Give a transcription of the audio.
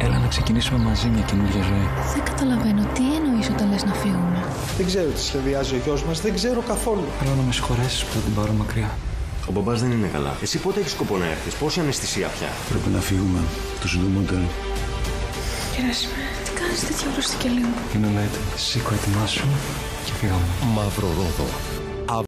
Έλα να ξεκινήσουμε μαζί μια καινούργια ζωή. Δεν καταλαβαίνω τι εννοείς όταν λες να φύγουμε. Δεν ξέρω τι σχεδιάζει ο γιος μας, δεν ξέρω καθόλου. Θέλω να με συγχωρέσεις που θα την πάρω μακριά. Ο μπαμπάς δεν είναι καλά. Εσύ πότε έχεις σκοπό να έρθεις, πόση αναισθησία πια? Πρέπει να φύγουμε το συντομότερο. Γεράσιμε, τι κάνεις τέτοια ώρα στην κελί μου? Είναι όλα έτοιμη. Σήκω, ετοιμάσου και φύγαμε. Μαύρο Ρόδο.